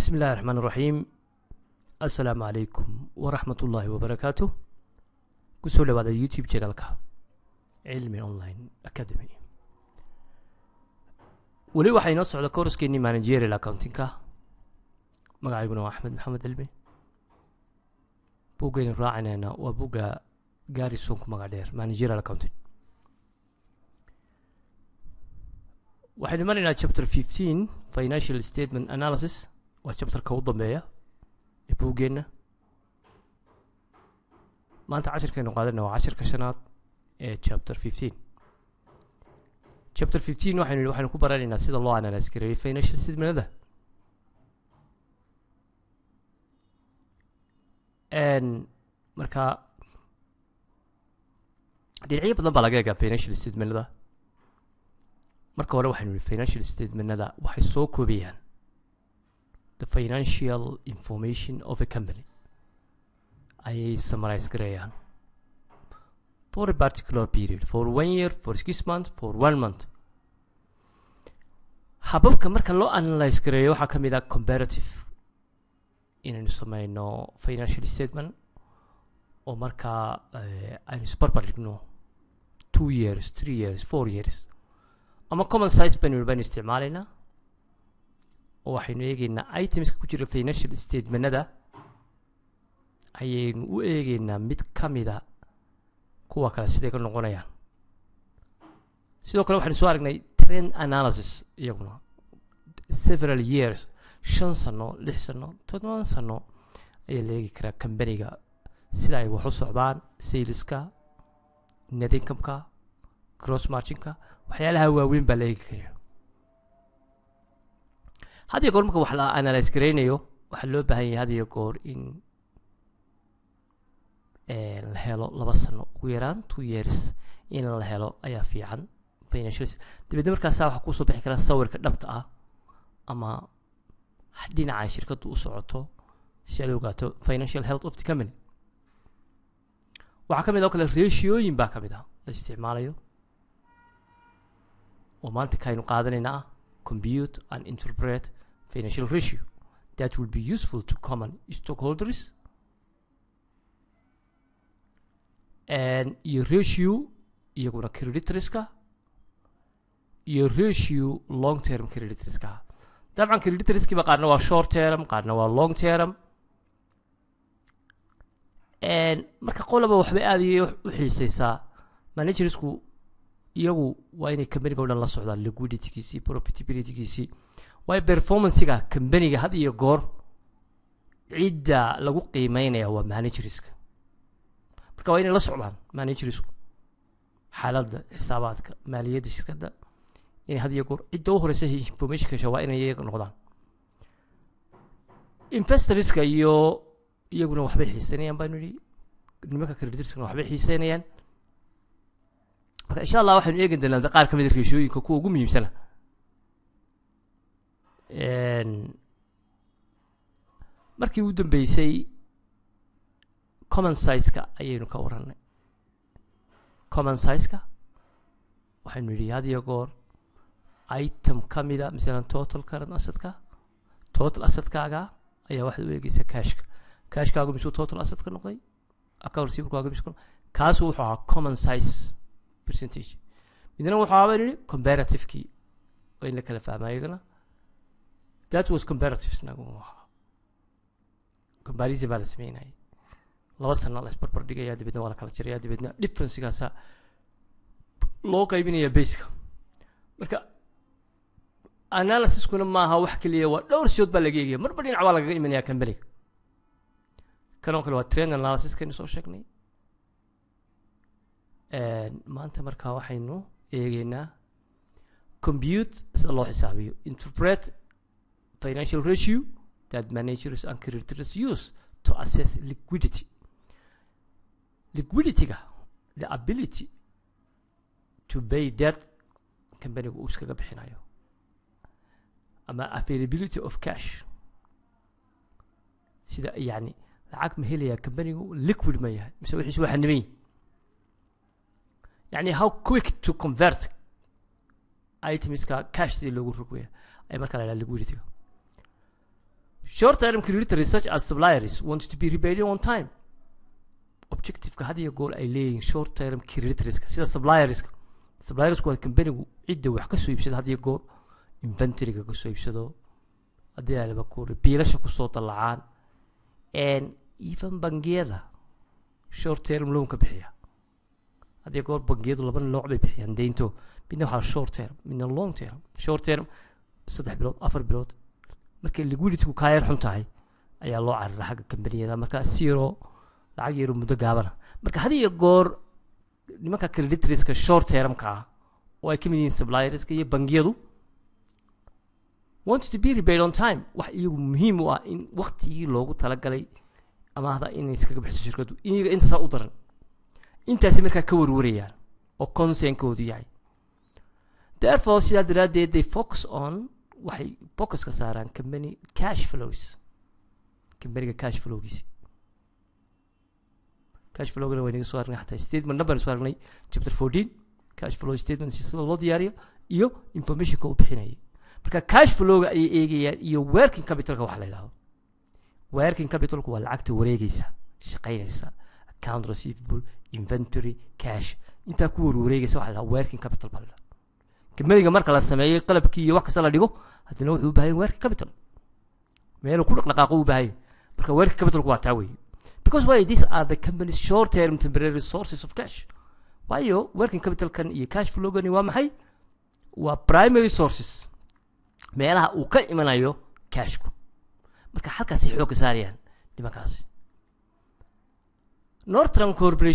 بسم الله الرحمن الرحيم. السلام عليكم ورحمة الله وبركاته. كسول بعد اليوتيوب channelka علمي أونلاين أكاديمي. ولي waxay noo socda koorskeeni managerial accounting-ka. magacayguna waa Axmed Maxamed Cilmi. buugaynu raacinayna waa buugga Garrison ku magac dheer managerial accounting. waxaynu marinaynaa chapter 15 financial statement analysis. waa chapterka ugu dambeeya ee buuggeena. maanta cashirkeenu qaadanayna waa cashirka shanaad ee chapter 15. chapter 15 waxaynu ku baranaynaa sida loo analyze gareeyo financial statementada. marka dhinacyo badan baa laga eegaa financial statementada. marka hore waxaynu nihi financial statementada waxay soo koobayaan the financial information of a company ayay summarize gareeyaan for a particular period, for 1 year, for 6 months, for 1 month. hababka marka loo analyze gareeyo waxaa ka mid ah comparative, inaynu sameyno financial statement oo markaa aynu isbarbar dhigno 2 years, 3 years, 4 years, ama common size baynu isticmaalaynaa oo waxaynu eegaynaa itemska ku jira financial statementada ayaynu u eegaynaa mid ka mida kuwa kale siday ka noqonayaan. sidoo kale waxaynu soo aragnay trend analysis, iyaguna several years, 5 sano, 6 sano, 7 sano ayaa la eegi karaa companiga sida ay wax u socdaan, saleska, net income-ka, gross margin-ka, waxyaalaha waaweyn baa la eegi karaa. had iyo goor marka wax la analyze gareynayo waxaa loo baahan yahay had iyo goor in la helo 2 sano ugu yaraan 2 years in la helo ayaa fiican financial. dibadda markaasaa waxaa kusoo bixi karaa sawirka dhabta ah ama dhinaca shirkaddu u socoto si aad ogaato financial health of the company. waxaa ka mid oo kale ratioyin baa ka mid ah la isticmaalayo oo maanta kaynu qaadanayna ah compute and interpret financial ratio that will be useful to common stockholders. and your ratio iyaguna credit risk-ka iyo ratio long term credit risk-ka. dabcan credit risk-ba qaarna waa short term, qaarna waa long term. marka qolaba waxbay aad iyo u xiiseysaa. managersku iyagu waa inay companiga o dhan la socdaan liquidity-giisii, profitability-giisii, waayo performance-ga companiga had iyo goor cidda lagu qiimeynaya waa managerska. marka waa inay la socdaan managersku xaaladda xisaabaadka maaliyadda shirkadda, inay had iyo goor cidda u horeysa information kasha waa inay iyaga noqdaan. investorska iyo iyaguna waxbay xiiseynayaan baynu nihi, nimanka creditorskana waxbay xiiseynayaan. marka insha allah waxaynu eegi doonaa qaar ka mid ah ratioyinka kuwa ugu muhiimsana. markii ugu dambeysay common size-ka ayaynu ka warranay. common size-ka waxaynu yidhi had iyo goor item ka mida masalan total current asset-ka, total asset-kaaga ayaa waxaad u eegeysaa cashka. cashkaagu misuu total asset ka noqday, account receivable-kaagu misuu kaasu wuxuu ahaa common size percentage. midna wuxuu ahaa baynu yidhi comparative-kii oo in la kala fahmaa iyagana. that was comparative. snagu ahaa comparison baa la sameynayay, 2 sano la isbarbar dhigaya, dibadna waa la kala jaraya, dibadna difference-gaasa loo qaybinaya base-ka. marka analysis-kuna maaha wax keliya, waa dhowr siyood baa laga eegaya, marba dhinac baa lagaga imanaya company-ga. kanoo kale waa trend analysis-kaynu soo sheegnay. maanta markaa waxaynu eegeynaa compute sida loo xisaabiyo, interpret financial ratio that managers and creditors use to assess liquidity. liquidity-ga, the ability to pay debt company-gu uu iskaga bixinayo, ama availability of cash, sida yani lacag ma helaya company-gu, liquid ma yahay mise wixiisu waa xaniban. يعني how quick to convert items cash sidii loogu rogaya ay markaa la liquidity. short-term creditors such as suppliers want to be repaid on time. Objective-ka had iyo goor ay leeyihiin short-term creditors-ka sida suppliers waa company-gu cidda wax ka soo iibsada had iyo goor inventory-ga ka soo iibsado haddii ay laba kuuri biilasha kusoo dallacaan and even bangiyada short-term loan ka bixiya had iyo goor bangiyadu laba nooc bay bixiyaan deynto midna waxaa short-term midna long-term short-term 3 bilood 4 bilood markay liquidity-gu ka yar xun tahay ayaa loo cararaa xagga kambaniyada marka zero lacag yar muddo gaabana marka had iyo goor nimanka creditors-ka short-term-ka ah oo ay ka mid yihiin suppliers-ka iyo bangiyadu want to be repaid on time wax iyagu muhiim u ah in waqtigii loogu talagalay amaahda inay iskaga bixiso shirkadu iyaga inta u daran intaasi markaa ka warwarayaan oo concern-koodu yahay therefore sidaa daraaddeed they focus on waxay focus ka saaraan company cash flows companyga cash flowgiisi cash flowgana waynaga soo aragnay xataa statement number soo aragnay chapter 14 cash flow statement sida loo diyaariyo iyo information-ka uu bixinayay marka cash flowga ay eegayaan iyo working capital-ka wax la yidhaahdo working capital-ku waa lacagta wareegaysa shaqaynaysa account receivable inventory cash intaa ku wareegaysa waxa la yidhahdo working capital baa la yidhahdo company-ga marka la sameeyay qalabkii iyo wax kasta la dhigo haddana wuxuu u baahan yahay working capital meel ku dhaqdhaqaaqo u baahan yahay marka working capital-ku waa taa weeye because why these are the company's short-term temporary sources of cash waayo working capital-kan iyo cash flow-gani waa maxay waa primary sources meelaha uu ka imanayo cashku marka halkaasi xoog saarayaan nimankaasi Northern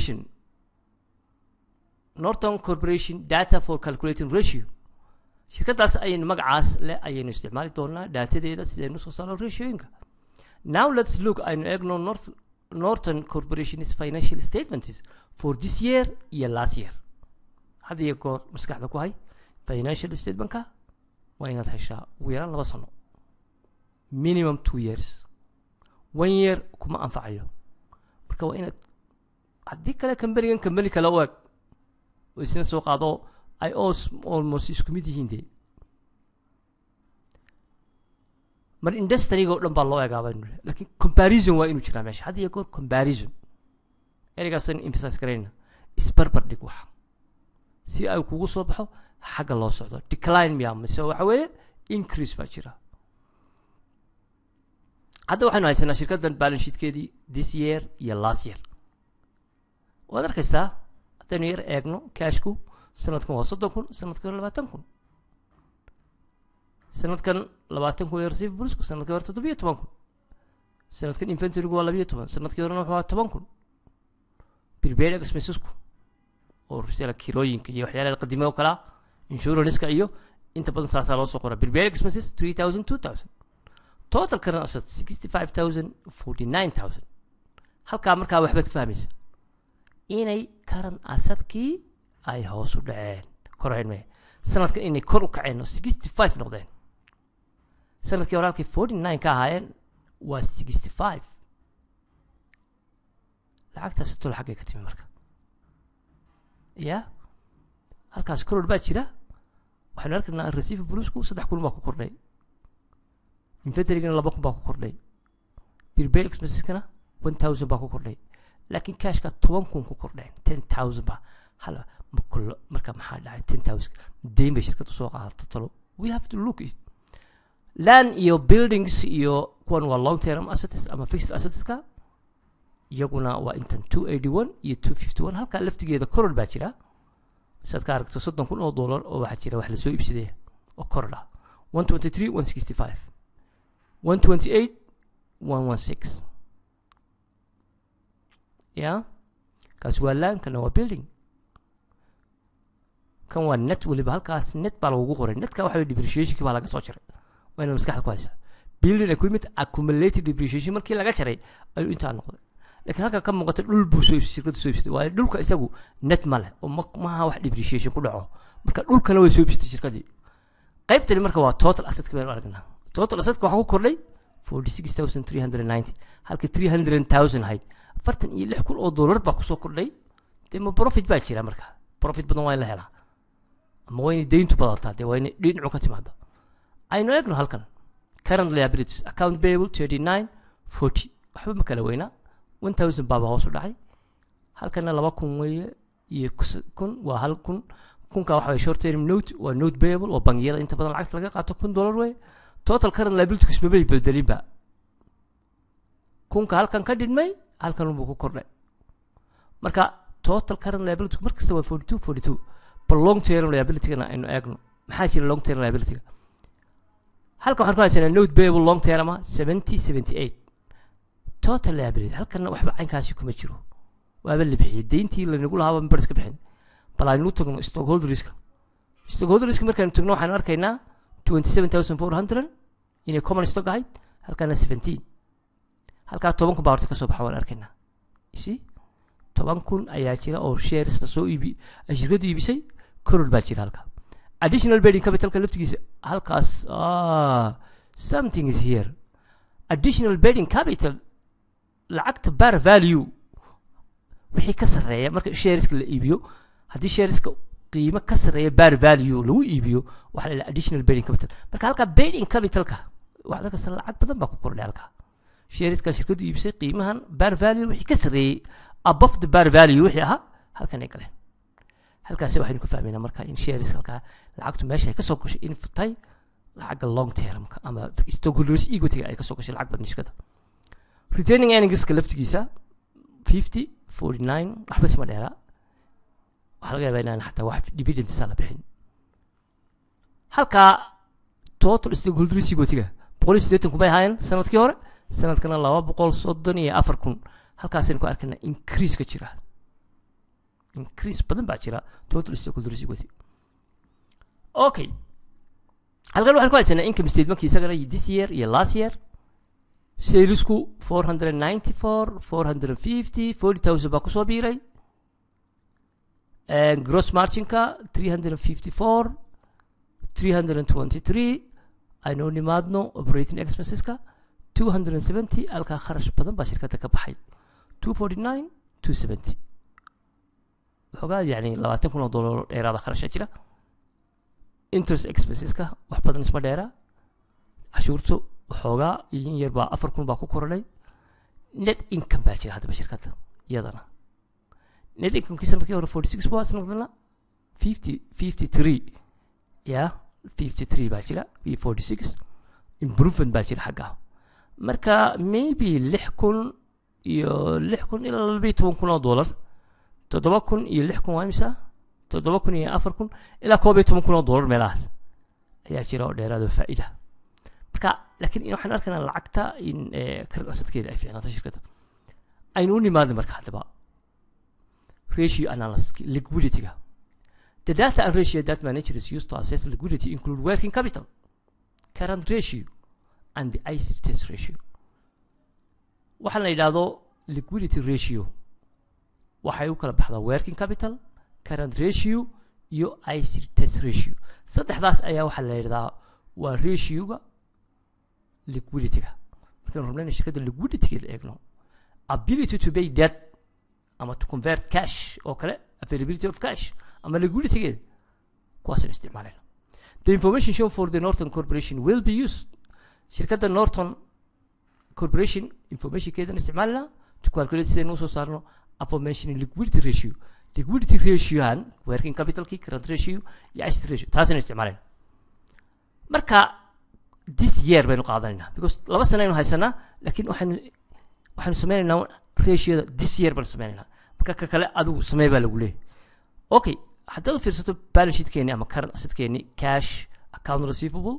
Corporation data for calculating ratio shirkadaas ayaynu magacaas leh ayaynu isticmaali doonaa datadeeda sidaynu soo saaro ratio-yinka now let's look aynu eegno Northern Corporation's financial statements for this year iyo last year had iyo goor maskaxda ku hay financial statement-ka waa inaad heshaa ugu yaraan 2 sano minimum 2 years 1 year kuma anfacayo marka waa inaad haddii kale company kale u eg oo isna soo qaado ay almost isku mid yihiin dee mar industry-ga oo dhan baa loo eegaaba laakiin comparison waa inuu jiraa meesha had iyo goor comparison ereygaasaan emphasize garayna isbarbar dhig wax si ay kugu soo baxo xagga loo socdo decline miyaa mise waxa weeye increase baa jira hadda waxaynu haysanaa shirkaddan balance sheet-keedii this year iyo last year waad arkaysaa haddaynu yar eegno cashku sanadkan waa 30,000 sanadkan 20,000 sanadkan 20,000 ee receivablesku sanadkan waa 17,000 sanadkan inventory-gu waa 12 sanadkii horena wuxuu ahaa 10,000 prepaid expenses-ku oo sida kirooyinka iyo waxyaalaha qadiimo kala insurance-ka iyo inta badan saasaa loo soo qoraa prepaid expenses 3,000 2,000 total current assets 65,000 49,000 halkaa markaa waxbaad ka fahmaysa inay current asset-kii ay hoos u dhaceen koreen mee sanadkan inay kor u kaceen oo 65 noqdeen sanadkii hore halkii 49 ka ahaayeen waa 65 lacagtaasi tol xaggay ka timi marka ya halkaas koror baa jira waxaynu arkaynaa receivablesku 3,000 baa ku kordhay inventory-gana 2,000 baa ku kordhay prepaid expenses-kana 1,000 baa ku kordhay laakiin cashka 10,000 ku kordheen 10,000 baa hala marka maxaa dhacay 10,000 deyn bay shirkadu soo qaadato talo we have to look it land iyo buildings iyo kuwan waa long term assets ama fixed assets-ka iyaguna waa intan 281 iyo 251 halkaa laftigeeda koror baa jira saad ka aragto $30,000 oo waxaa jira wax la soo iibsaday oo koror ah 123 165 128 116 ya kaas waa land kana waa building kan waa net waliba halkaas net baa lagu qoray netka waxa weeye depreciation-ki baa laga soo jaray waa inaad maskaxda ku haysaa building equipment accumulated depreciation markii laga jaray ayuu intaa noqday laakiin halka ka muuqata dhul buu soo shirkadu soo iibsatay waa dhulka isagu net ma leh oo maaha wax depreciation ku dhaco marka dhulkana way soo iibsatay shirkadii qaybtani marka waa total asset-ka baan aragnaa total asset-ka waxa ku kordhay 46,390 halka 300,000 ahayd $46,000 baa kusoo kordhay dee ma profit baa jira marka profit badan waa in la helaa ama waa inay deyntu badataa dee waa inay dhinacu ka timaado aynu eegno halkan current liabilities account payable 3940 waxba ma kala weynaa 1000 baaba hoos u dhacay halkana 2000 weeye iyo 1000 waa 1000 kunka waxa way short term note waa note payable waa bangiyada inta badan lacagta laga qaato $1000 weeye total current liability isma bay bedelin ba kunka halkan ka dhimay halkan uu ku kordhay marka total current liability markasta waa 42 but long term liability kana aynu eegno maxaa jira long term liability halka waxaan ku haysanaa note payable long term 78 total liability halkan waxba caynkaasi kuma jiro waaba la bixiyay deyntii la nagu lahaa bar iska bixin bal aynu tagno stockholder risk markaan tagno waxaan arkaynaa 27400 inay common stock ahayd halkana 17 halka 10 baa horta ka soo baxay waan arkaynaa isi 10,000 ayaa jira oo shares la soo iibi shirkadu iibisay koror baa jira halka additional bearing capital ka laftigiisa halkaas something is here additional bearing capital lacagta bar value wixii ka sareeya marka shares la iibiyo hadii shares ka qiimo ka sareeya bar value lagu iibiyo waxa la additional bearing capital marka halka bearing capital ka waxa ka sare lacag badan baa ku kordhay halka shares ka shirkadu iibisay qiimahan bar value wixii ka sareeyay above the bar value wixii aha halkan ay galeen halkaas waxaynu ku fahmaynaa marka in shares halka lacagtu meesha ay ka soo gashay in futay lacag long term ka ama stockholders equity ay ka soo gashay lacag badan shirkada retaining earnings ka laftigiisa 50 49 waxba isma dheera waxa laga yaabaa inaan xataa wax dividend sala bixin halka total stockholders equity ga 180 kuma ahayn sanadkii hore sanadkana 234,000 halkaasaynu ku arkaynaa increase ka jira increase badan baa jira total stockholders equity okay halkan waxaan ku haysanaa income statement isagana this year iyo last year salesku 494 450 40,000 baa ku soo biiray and gross margin ka 354 323 aynu nimaadno operating expenses ka 270 halka kharash badan baa shirkadda ka baxay 249 270 xogaa yani $20,000 dheeraad kharash jira interest expenses ka wax badan isma dheera cashuurtu xogaa in yar baa 4,000 baa ku korodhay net income baa jira hadaba shirkadda iyadana net income kii sanadkii hore 46 baa sanadkana 53 yeah 53 baa jira 46 improvement baa jira xagga marka maybe 6,000 iyo 6,000 ilaa $12,000 $7,000 iyo 6,000 waa imisa 7,000 iyo 4,000 ilaa $12,000 meelahaas ayaa jira oo dheeraad oo faa'iida marka laakiin waxaan arkaynaa lacagta in current assetkeeda ay fiicnaato shirkadda aynu u nimaadno marka hadaba ratio analysis liquidity ga the data and ratio that managers use to assess liquidity include working capital current ratio and the ICR test ratio waxaan la yiraahdo liquidity ratio waxay u kala baxdaa working capital current ratio iyo ICR test ratio saddexdaas ayaa waxa la yiraahdaa waa ratio-ga liquidity-ga markaan rabnaa shirkadda liquidity-geeda eegno ability to pay debt ama to convert cash oo kale availability of cash ama liquidity-geeda kuwaasaan isticmaalayna the information shown for the Norton Corporation will be used shirkadda Norton Corporation information-keedan isticmaalayna to calculate sidaynu usoo saarno aforementioned liquidity ratio han working capital-kii current ratio iyo ICR ratio taasaan isticmaalayna marka this year baynu qaadanaynaa because 2 sano aynu haysanaa laakiin waxaanu sameynaynaa ratio this year baynu sameynaynaa marka ka kale adigu samee baa lagu leeyahay okay haddaad fiirsato balance sheet-keeni ama current asset-keeni cash account receivable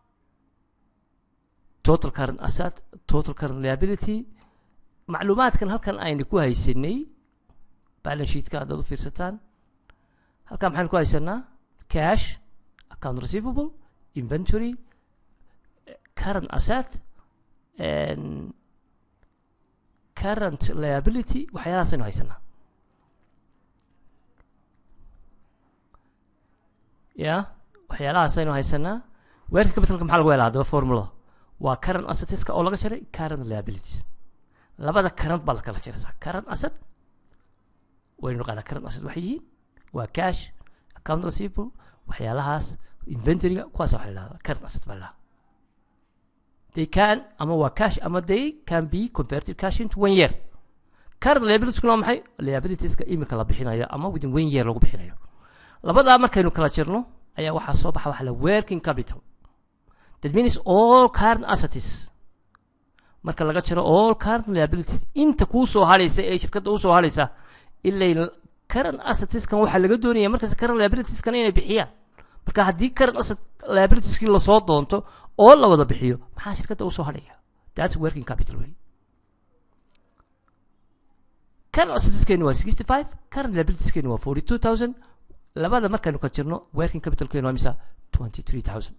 total current asset total current liability macluumaadkan halkan aynu ku haysanay balance sheet-ka haddaad u fiirsataan halkan maxaan ku haysanaa cash account receivable inventory current asset and current liability waxyaalahaas aynu haysanaa waxyaalahaas aynu haysanaa working capitalka maxaa lagu helaa hadaba formulada waa current assetska oo laga jaray current liabilities labada current baa la kala jaraysaa current asset waynu naqaanaa current asset waxay yihiin waa cash account receivable waxyaalahaas inventory-ga kuwaas waxa la yidhahdaa current asset baa la yidhahdaa they can ama waa cash ama they can be converted cash into 1 year. Current liabilities kuna maxay liabilitieska imika la bixinayo ama within 1 year lagu bixinayo. Labada markaynu kala jirno ayaa waxa soo baxa waxa la working capital. That means all current assets. Marka laga jiro all current liabilities inta ku soo haraysa ee shirkadda u soo haraysa ilaa current assets kan waxa laga doonayaa markaas current liabilities kan inay bixiyaan. Marka haddii current asset liabilities la soo doonto oo la wada bixiyo maxaa shirkadda u soo haraya? That's working capital way. Current assets kan waa 65, current liabilities kan waa 42,000. labada markaynu ka jirno working capital kan waa misa 23,000.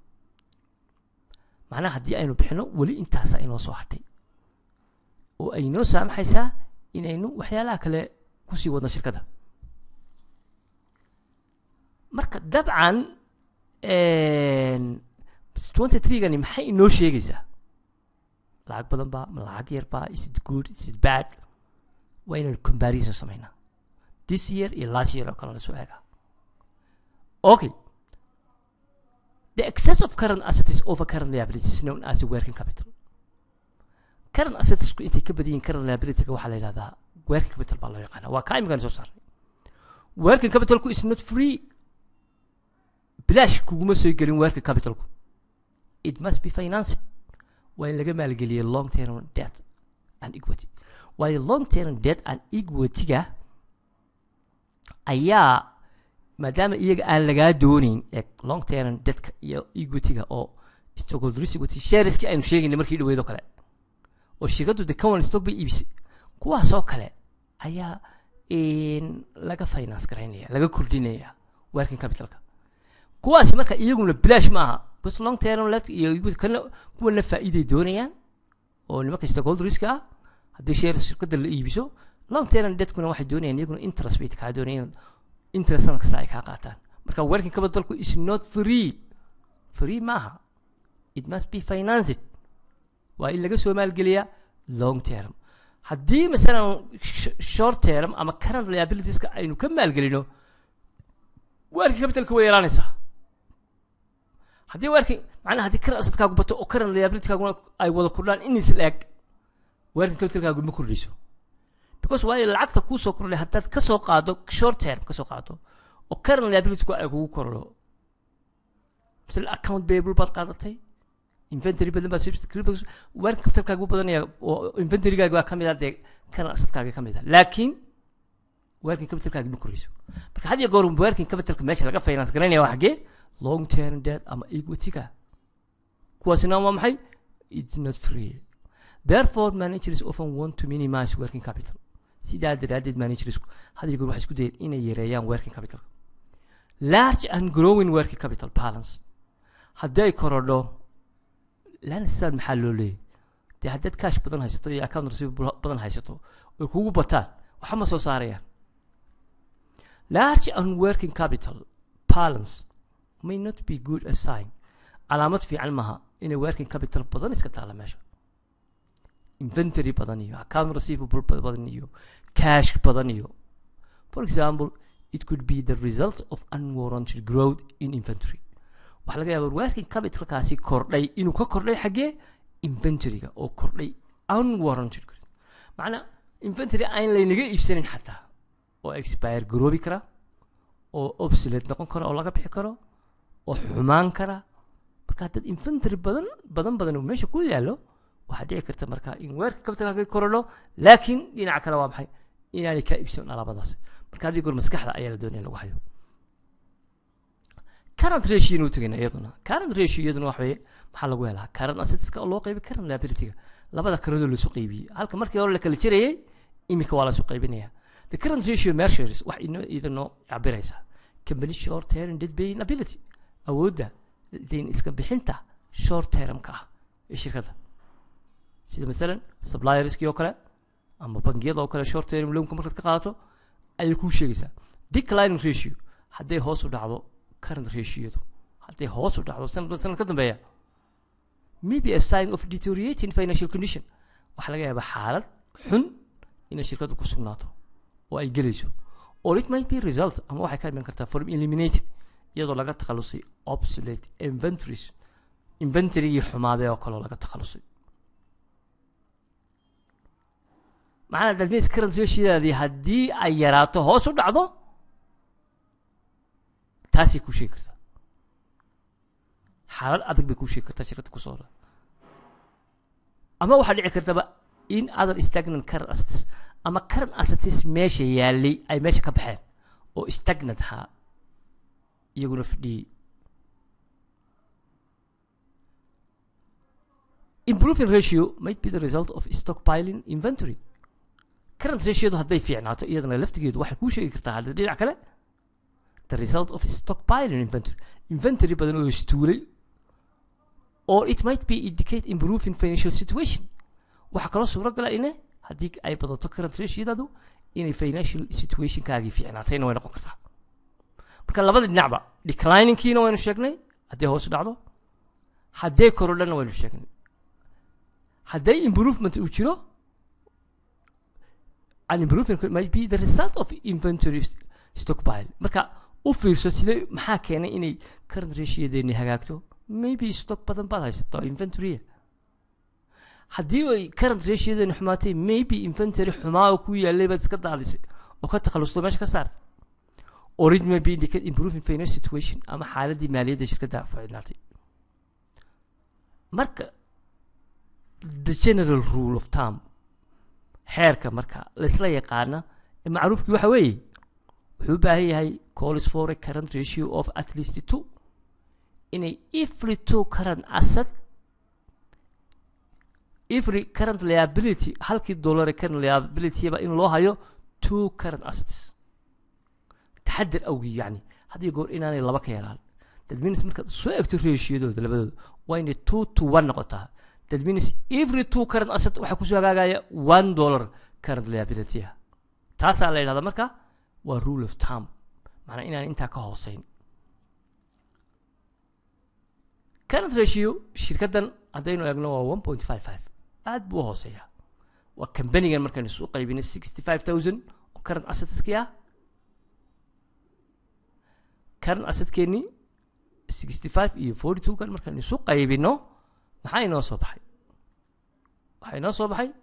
macnaha haddii aynu bixino weli intaasa inoo soo hadhay oo ay noo saamaxaysaa inaynu waxyaalaha kale ku sii wadno shirkadda. marka dabcan 23gani maxay inoo sheegaysaa? lacag badan baa ma lacag yar baa? Is it good? Is it bad? waa inaynu comparison samaynaa this year iyo last year oo kale la soo eega. Okay, the excess of current assets over current liabilities is known as the working capital. Current assets intay ka badiyeen current liabilities waxa la yiraahdaa working capital baa loo yaqaanaa. waa ka imkan soo saaray. Working capital is not free. Bilash kuguma soo gelin working capital. It must be financed. waa in laga maalgeliyo long term debt and equity. waa long term debt and equity ga ayaa maadaama iyaga aan lagaa doonayn long term debt iyo equity-ga oo stockholders equity shareski aynu sheegaynay markii dhaweedo kale oo shirkaddu de common stock bay iibisay kuwaasoo kale ayaa laga finance garaynaya laga kordhinaya working capitalka. kuwaasi marka iyaguna bilash ma aha bas long term debt iyo equity kana kuwana faa'iiday doonayaan oo nimanka stockholderska ah haddii shares shirkadda la iibiso long term debt kuna waxay doonayaan iyaguna interest rate ka doonayaan interest sanadkasta ay kaa qaataan. marka working capitalku is not free. free maaha. It must be financed. waa in laga soo maalgeliyaa long term. haddii masalan short term ama current liabilitieska aynu ka maalgelino working capitalka way yaraanaysaa. haddii macnaha haddii current assetkaagu bato oo current liabilitieskaaguna ay wada kordhaan in is la-eg working capitalkaagu ma kordhiso. because waa lacagta ku soo kordhay haddaad ka soo qaado short term ka soo qaado oo current liability ay kugu kordho. misal account payable baad qaadatay, inventory badan baad subscribe working capitalkaagu badanaya oo inventorygaaga waa ka mid ah dee current assetkaaga ka mid ah laakiin working capitalkaaga ma kordhiso. marka had iyo goor working capitalka meesha laga finance garanaya waa xagee long term debt ama equity-ga. kuwaasina waa maxay? It's not free. Therefore managers often want to minimize working capital. sidaa daraaddeed managers had iyo goor waxay isku dayeen inay yareeyaan working capital. Large and growing working capital balance haddii ay korodho lan sal maxaa loo leeyahay? dee haddaad cash badan haysato iyo account receivable badan haysato ay kugu bataan waxa ma soo saarayaan. Large and working capital balance may not be good a sign. calaamad fiican maaha inay working capital badan iska taala meesha. inventory badan iyo account receivable badan iyo cash badan iyo. For example, it could be the result of unwarranted growth in inventory. waxa laga yaabaa working capitalkaasi kordhay inuu ka kordhay xagee inventory-ga oo kordhay unwarranted growth. macna inventory aan laynaga iibsanin xataa oo expire garoobi kara oo obsolete noqon kara oo laga bixi karo oo xumaan kara. marka dad inventory badan oo meesha ku yaalo waxaa dhici karta marka in working capitalka korodho laakiin dhinaca kale waa maxay inaanay ka iibsan alaabadaas. marka hadii goor maskaxda ayaa la doonaya lagu hayo. current ratio inuu tagayna iyaduna current ratio iyaduna waxa weeye maxaa lagu helaa current assets-ka oo loo qaybi current liability-ga labada karoodoo la soo qaybiyay halka markii hore la kala jirayay imika waa la soo qaybinaya. the current ratio measures wax idinoo cabiraysa company short term debt paying ability awoodda deyn iska bixinta short term-ka ah ee shirkadda sida masalan supplierskii oo kale ama bangiyada oo kale short term loan-ka markaad ka qaadato ayay kuu sheegaysaa. declining ratio hadday hoos u dhacdo current ratio-du hadday hoos u dhacdo sanad ka dambeeya maybe a sign of deteriorating financial condition. waxaa laga yaabaa xaalad xun inay shirkaddu ku sugnaato oo ay gelayso. or it might be result ama waxay ka iman kartaa from eliminating iyadoo laga takhalusay obsolete inventories inventory xumaaday oo kale laga takhalusay macnaha that means current ratio-daadii haddii ay yaraato hoos u dhacdo taasay kuu sheegi kartaa xaalad adag bay kuu sheegi kartaa shirkadda ku soo ama waxaa dhici kartaba in other stagnant current assets ama current assets meesha yaalay ay meesha ka baxeen oo stagnant haa iyaguna fadhiyey improving ratio might be the result of stockpiling inventory current ratio-du hadday fiicnaato iyadana laftigeedu waxay kuu sheegi kartaa hadda dhinac kale the result of stockpiling inventory badan oo istuulay or it might be indicate improving financial situation waxaa kaloo suuragala ine haddii ay badato current ratio-dadu inay financial situationkaagii fiicnaatayna way noqon kartaa marka labada dhinacba decliningkiina waynu sheegnay haddii hoos u dhacdo haddee korodhana waynu sheegnay hadday improvement uu jiro an improvement might be the result of inventory stockpile marka u fiirso sidee maxaa keenay inay current ratio-deeni hagaagto maybe stock badan baad haysato inventory haddii ay current ratio-deeni xumaatay maybe inventory xumaa oo ku yaalay baad iska daadisay oo ka takhalusto meesha ka saartay or it may be indicate improving financial situation ama xaaladii maaliyadda shirkadda fiicnaatay marka the general rule of thumb xeerka marka laisla yaqaana macruufkii waxa weeye wuxuu u baahan yahay calls for a current ratio of at least 2 inay every 2 current asset every current liability halkii dollar current liability ba in loo hayo 2 current assets taxadir awgi yani haddii goor inaanay laba ka yaraan that means markaad soo egto ratio-dooda labadooda waa inay 2 to 1 noqotaa that means every 2 current asset waxaa kusoo hagaagaya $1 current liability taasaa la yidhahdaa marka waa rule of thumb macnaa inaan intaa ka hooseyn current ratio shirkaddan haddaynu eegno waa 1.55 aad buu u hooseeyaa waa kambanigan markaynu isu qaybinay 65,000 oo current assetskii ah current assetkeennii 65 iyo 42 kan markaynu isu qaybino maxaa inoo soo baxay waxaa inoo soo baxay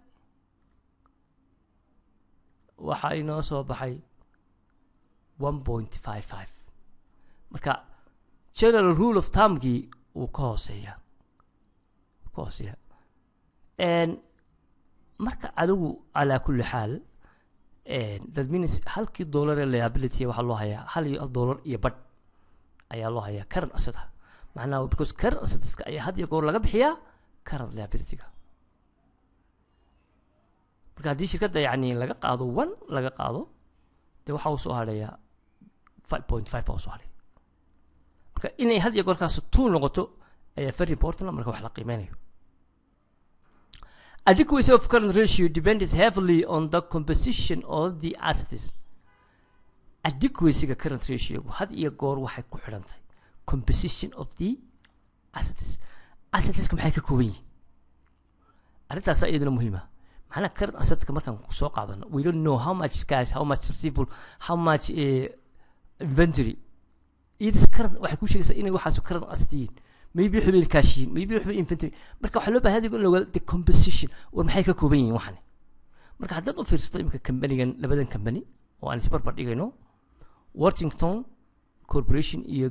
waxaa inoo soo baxay 1.55 marka general rule of thumbkii wuu ka hooseeyaa marka adigu calaa kulli xaal that means halkii dollar ee liability waxaa loo hayaa $1 iyo badh ayaa loo hayaa current asset macnaha because current assetska ayaa had iyo goor laga bixiyaa current liability-ga marka haddii shirkadda yacni laga qaado 1 laga qaado dee waxaa uu soo hadhayaa 5.5 baa u soo hadhaya marka inay had iyo goorkaas 2 noqoto ayaa very important marka wax la qiimeynayo adequacy of current ratio depends heavily on the composition of the assets adequacy-ga current ratio had iyo goor waxay ku xidhan tahay composition of the assetska maxay ka kooban yihiin arrintaas iyaduna muhiima macnaha current assetka markaan soo qaadano we don't know how much cash how much receivable how much inventory iyadis current waxay ku sheegaysaa inay waxaas current asset yihiin maybe xubin cash yihiin maybe xubin inventory marka waxaa loo baahan yahay in la ogaado the composition war maxay ka kooban yihiin waxani marka haddaad u fiirsato imika kambanigan labadan kambani oo aan isbarbar dhigayno Worthington Corporation iyo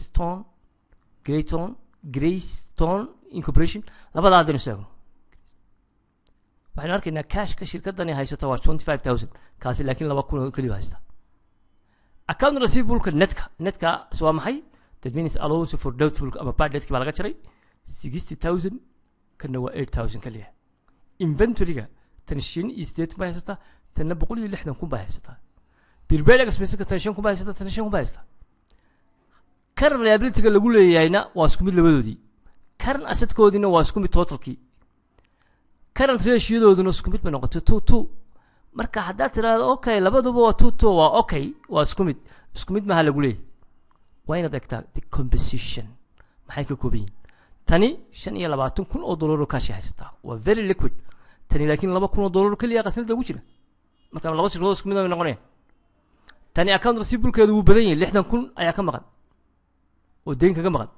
Greystone Incorporation labadaa haddaynu sheegno waxaynu arkaynaa cashka shirkaddani haysato waa 25,000 kaasi laakiin 2,000 oo keliya haysta account receivable-ka netka waa maxay that means allowance for doubtful ama bad debt baa laga jaray 60,000 kana waa 8,000 kaliya inventory-ga tan 5 baa haysataa tanna 160 baa haysataa bilbeega expense-ka tan 5 baa haysataa tan 5 baa haysataa current liability-ga lagu leeyahayna waa isku mid labadoodii current asset-koodina waa isku mid totalkii current ratio-dooduna isku mid bay noqotay 2 marka haddaad tiraahdo okay labaduba waa 2 waa okay waa isku mid maaha lagu leeyahay waa inaad egtaa the composition maxay ka kooban yihiin tani $25,000 oo kaashi haysataa waa very liquid tani laakiin $2,000 kaliya qasnada ugu jira marka laba shirkadood isku mid ay noqonayaan tani account receivable-keedu wuu badan yahay 60,000 ayaa ka maqan oo deyn kaga maqan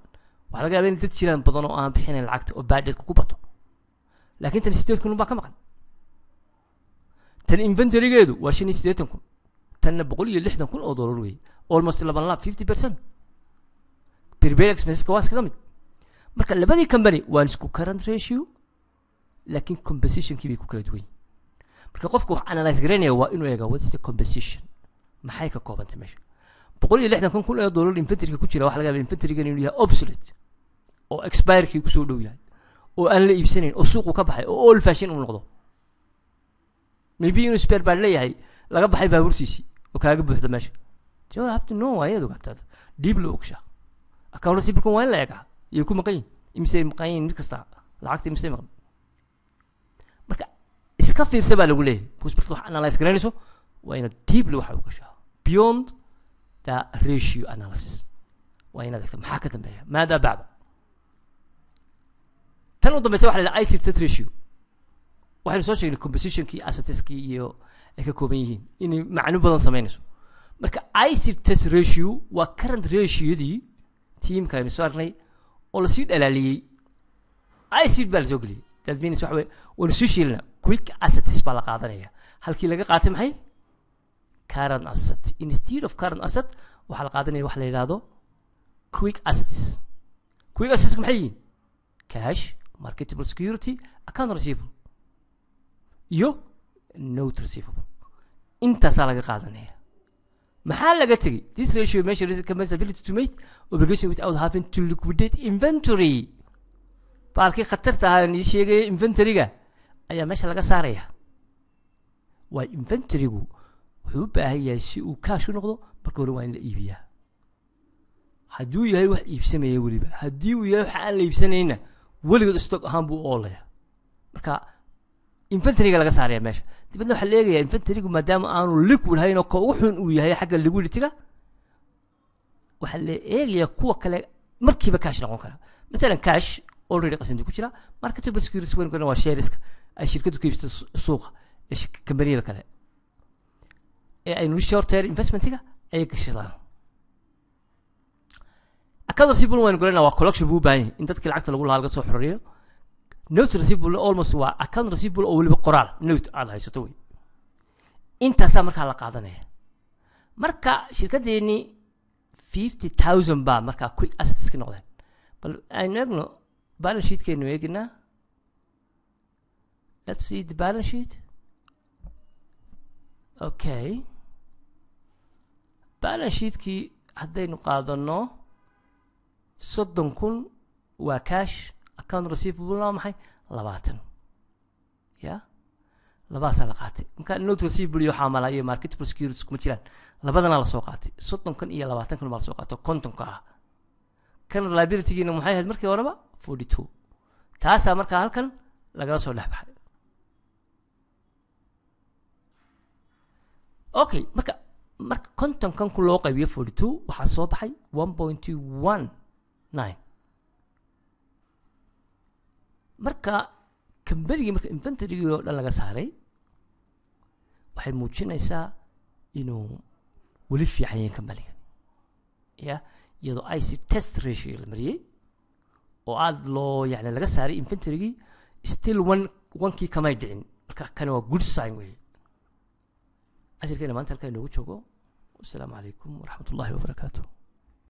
waxa laga yaabaa in dad jiraan badan oo aan bixinayn lacagta oo budget ku bato laakiin tan 8,000 baa ka maqan tan inventory-geedu waa 85,000 tan 160,000 oo dollar weey almost 50% prepaid expenses waa iskaga mid marka labadii company waa isku current ratio laakiin composition-kii bay ku kala duwan marka qofku wax analyze garanaya waa inuu eego what is the composition maxay ka koobantay meesha 160,000 oo dollar inventory-ga ku jira waxa laga yaabaa inventory-gan inuu yahay obsolete oo expire-kii ku soo dhow yahay oo aan la iibsanayn oo suuqu ka baxay oo old fashion uu noqdo maybe inuu spare part leeyahay laga baxay baabuurtiisii oo kaaga buuxda meesha you have to know ayadu gataa deep loo ogsha account receivable waa in la eega iyo ku maqan imse maqan mid kasta lacagta imse maqan marka iska fiirsa baa lagu leeyahay because wax analyze garanayso waa in deep loo waxa u gashaa beyond the ratio analysis waa in aad maxaa ka dambeeya maada bacda tan u dambaysa waxa la yiraahdaa IC to ratio waxaynu soo sheegnay composition-kii assets-kii iyo ay ka kooban yihiin inay macno badan sameynayso marka IC test ratio waa current ratio-yadii teamka aynu soo aragnay oo la sii dhalaaliyey IC baa la soo geliyey that means waxa weeye waynu sii shiilna quick assets baa la qaadanaya halkii laga qaatay maxay current asset instead of current asset waxaa la qaadanaya wax la yidhaahdo quick assets maxay yihiin cash marketable security account receivable iyo note receivable intaasaa laga qaadanaya maxaa laga tegey this ratio measures the company's ability to meet obligation without having to liquidate inventory baalkii khatarta ahaa in sheegay inventory-ga ayaa meesha laga saaraya waa inventory-gu wuxuu u baahan yahay si uu cash u noqdo marka hore waa in la iibiyaa hadduu yahay wax iibsamaya weliba haddii uu yahay wax aan la iibsanayna weligood stock ahaan buu oolaya marka inventory-ga laga saaraya meesha dibadna waxaa la eegayaa inventory-gu maadaama aanu liquid hayn oo ka ugu xun uu yahay xagga liquidity-ga waxaa la eegayaa kuwa kale markiiba cash noqon kara masalan cash already qasanti ku jira marketable securities weyn kana waa shareska ay shirkadu ka iibsato suuqa ee kambaniyada kale ee aynu short term investment-ga ay gashadaan account receivable weyn kana waa collection buu baahan in dadka lacagta lagu lahaa laga soo xorriyo note receivable almost waa account receivable oo waliba qoraal note aad haysato way intaasaa markaa la qaadanaya marka shirkadeeni 50,000 baa markaa quick assets ka noqdeen bal aynu eegno balance sheet-keenu eegnaa let's see the balance sheet okay balance sheet-kii haddaynu qaadano 30,000 waa cash account receivable waa maxay 20 ya labaasaa la qaatay marka note receivable iyo xamala iyo marketable securities kuma jiraan labadana la soo qaatay 30,000 iyo 20,000 baa la soo qaatay 50 ah kan liability-giina maxay ahayd markii horeba 42 taasaa markaa halkan lagala soo dhex baxay okay marka 50,000 ku loo qaybiyo 42 waxaa soo baxay 1.19 marka kambanigii marka inventory-gii oo dhan laga saaray waxay muujinaysaa inuu weli fiican yahay kambaniga ya iyadoo IC test ratio la mariyey oo aad loo yani laga saaray inventory-gii still one-kii kamay dhicin marka kani waa good sign weeye ashirkeena maanta halkaa inoogu joogo wasalaamu calaykum waraxmat ullahi wabarakaatuh